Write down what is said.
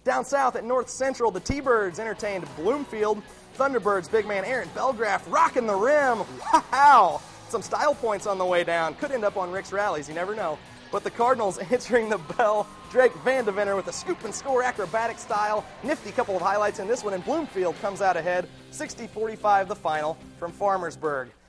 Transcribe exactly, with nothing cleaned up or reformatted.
Down south at North Central, the T-Birds entertained Bloomfield. Thunderbirds big man Aaron Belgraff rocking the rim. Wow! Some style points on the way down. Could end up on Rick's rallies, you never know. But the Cardinals answering the bell. Drake Vandeventer with a scoop and score acrobatic style. Nifty couple of highlights in this one, and Bloomfield comes out ahead. sixty forty-five the final from Farmersburg.